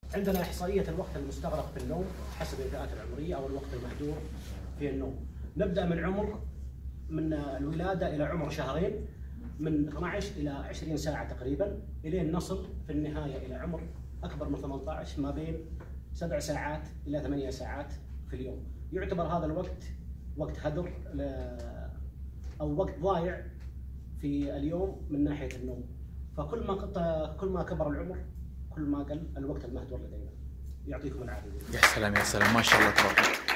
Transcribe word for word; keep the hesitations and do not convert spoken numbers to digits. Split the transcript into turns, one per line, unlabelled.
عندنا إحصائية الوقت المستغرق في النوم حسب الفئات العمرية أو الوقت المهدور في النوم. نبدأ من عمر من الولادة إلى عمر شهرين، من اثني عشر إلى عشرين ساعة تقريبا، إلين نصل في النهاية إلى عمر أكبر من ثمانية عشر، ما بين سبع ساعات إلى ثمانية ساعات في اليوم. يعتبر هذا الوقت وقت هدر أو وقت ضايع في اليوم من ناحية النوم. فكل ما كل ما كبر العمر كل ما قل الوقت المهدور لدينا. يعطيكم العافية.
يا سلام يا سلام، ما شاء الله تبارك.